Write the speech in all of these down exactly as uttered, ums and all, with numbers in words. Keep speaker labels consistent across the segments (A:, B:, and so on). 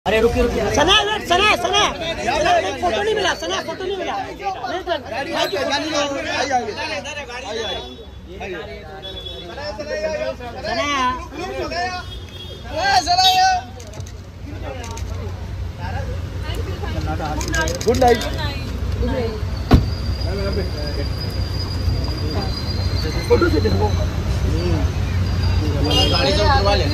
A: अरे रुकिए रुकिए सना वेट सना सना सना फोटो नहीं मिला सना फोटो नहीं मिला गुड नाइट फोटो से देखो गाड़ी से उतरवा ले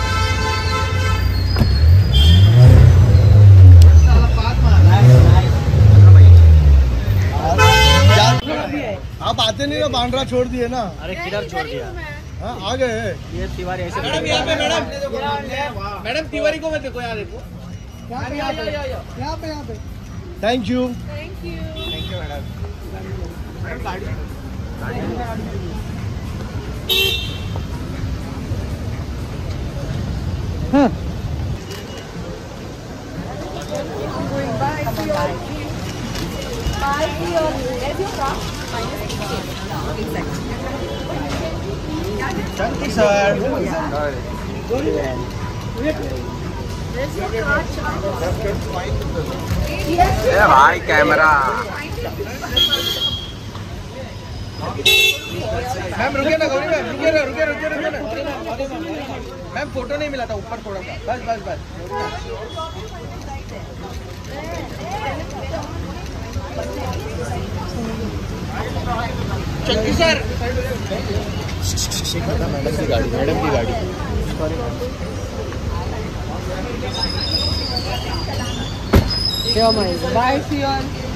B: आप आते नहीं ना, बांद्रा छोड़ दिए ना।
A: अरे किधर छोड़ दिया?
B: हाँ आ गए
A: ये तिवारी ऐसे
C: मैडम यहाँ पे मैडम मैडम तिवारी को मत देखो, यहाँ देखो यहाँ पे यहाँ पे यहाँ पे।
B: Thank you
C: thank you thank you madam. Madam गाड़ी
B: हाँ
C: थैंक यू सर।
D: ए भाई कैमरा
C: मैम रुकिए ना, गौरी मैम रुकिए ना, रुकिए रुकिए रुकिए ना मैम, फोटो नहीं मिला था ऊपर थोड़ा सा, बस बस बस। चंकी सर
B: मैडम की गाड़ी मैडम की गाड़ी
A: बाय फियोन।